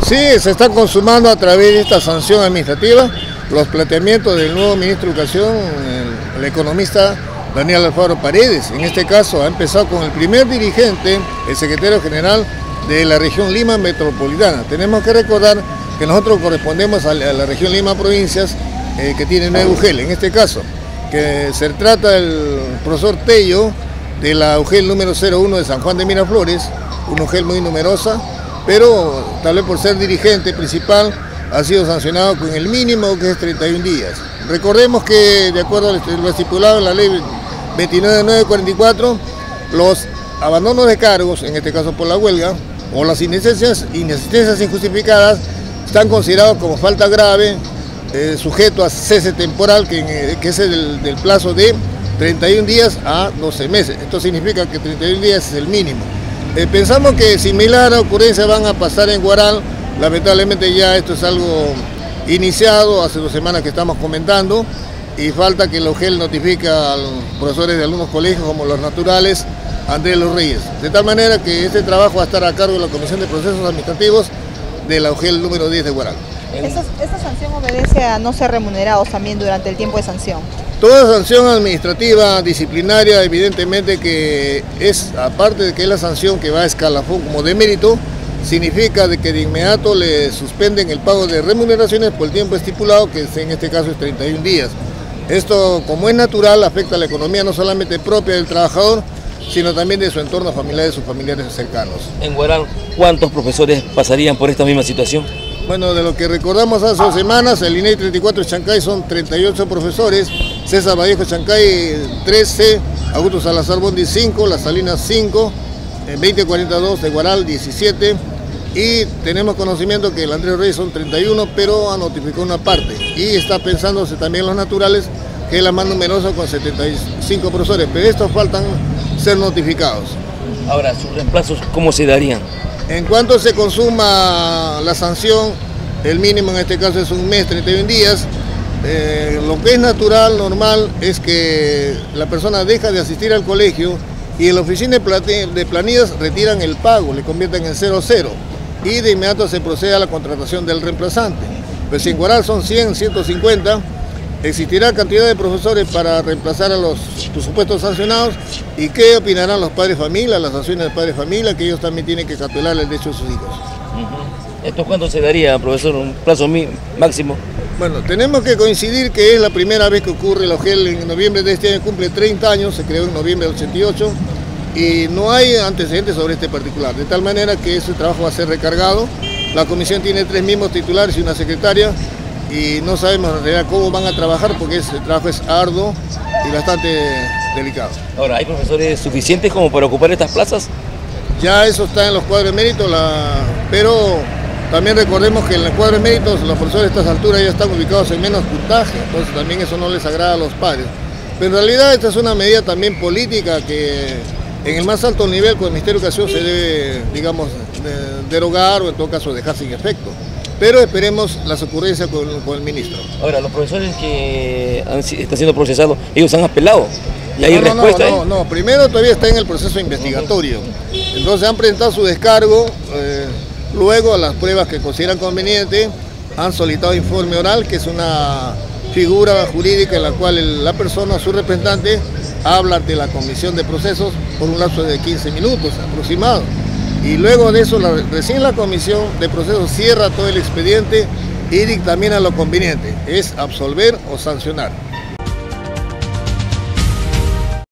Sí, se está consumando a través de esta sanción administrativa los planteamientos del nuevo ministro de Educación, el economista Daniel Alfaro Paredes. En este caso ha empezado con el primer dirigente, el secretario general de la región Lima Metropolitana. Tenemos que recordar que nosotros correspondemos a la región Lima Provincias, que tiene 9 UGEL. En este caso, que se trata del profesor Tello de la UGEL número 01 de San Juan de Miraflores, una UGEL muy numerosa, pero tal vez por ser dirigente principal ha sido sancionado con el mínimo, que es 31 días. Recordemos que de acuerdo a lo estipulado en la ley 29.944, los abandonos de cargos, en este caso por la huelga, o las inasistencias injustificadas, están considerados como falta grave, sujeto a cese temporal, que es del plazo de 31 días a 12 meses. Esto significa que 31 días es el mínimo. Pensamos que similar a ocurrencia van a pasar en Huaral. Lamentablemente ya esto es algo iniciado, hace 2 semanas que estamos comentando, y falta que la UGEL notifique a los profesores de algunos colegios como los naturales ante los Reyes. De tal manera que este trabajo va a estar a cargo de la Comisión de Procesos Administrativos de la UGEL número 10 de Huaral. ¿Esta sanción obedece a no ser remunerados también durante el tiempo de sanción? Toda sanción administrativa, disciplinaria, evidentemente que es, aparte de que es la sanción que va a escalafón como de mérito, significa de que de inmediato le suspenden el pago de remuneraciones por el tiempo estipulado, que en este caso es 31 días. Esto, como es natural, afecta a la economía no solamente propia del trabajador, sino también de su entorno familiar y de sus familiares cercanos. En Huaral, ¿cuántos profesores pasarían por esta misma situación? Bueno, de lo que recordamos hace 2 semanas, el INEI 34 de Chancay son 38 profesores, César Vallejo Chancay 13, Augusto Salazar Bondi 5, Las Salinas 5, 2042 de Huaral 17, y tenemos conocimiento que el Andrés Reyes son 31, pero ha notificado una parte, y está pensándose también los naturales, que es la más numerosa con 75 profesores, pero estos faltan ser notificados. Ahora, ¿sus reemplazos cómo se darían? En cuanto se consuma la sanción, el mínimo en este caso es 1 mes, 31 días, lo que es natural, normal, es que la persona deja de asistir al colegio y en la oficina de planillas retiran el pago, le convierten en 0,0 y de inmediato se procede a la contratación del reemplazante. Pues si en Huaral son 100, 150, existirá cantidad de profesores para reemplazar a los supuestos sancionados. ¿Y qué opinarán los padres de familia, las asociaciones de padres de familia, que ellos también tienen que cautelar el derecho de sus hijos? ¿Esto cuándo se daría, profesor, un plazo máximo? Bueno, tenemos que coincidir que es la primera vez que ocurre la UGEL. En noviembre de este año cumple 30 años, se creó en noviembre del 88 y no hay antecedentes sobre este particular, de tal manera que ese trabajo va a ser recargado. La comisión tiene 3 miembros titulares y una secretaria, y no sabemos en realidad cómo van a trabajar porque el trabajo es arduo y bastante delicado. Ahora, ¿hay profesores suficientes como para ocupar estas plazas? Ya eso está en los cuadros de mérito, pero también recordemos que en los cuadros de méritos los profesores a estas alturas ya están ubicados en menos puntaje, entonces también eso no les agrada a los padres. Pero en realidad esta es una medida también política que en el más alto nivel con el Ministerio de Educación se debe, digamos, derogar o en todo caso dejar sin efecto. Pero esperemos las ocurrencias con el ministro. Ahora, los profesores que están siendo procesados, ellos han apelado. ¿Y hay respuesta? No, primero todavía está en el proceso investigatorio. Entonces han presentado su descargo, luego a las pruebas que consideran conveniente, han solicitado informe oral, que es una figura jurídica en la cual la persona, su representante, habla ante la comisión de procesos por un lapso de 15 minutos aproximado. Y luego de eso, recién la comisión de procesos cierra todo el expediente y dictamina lo conveniente, es absolver o sancionar.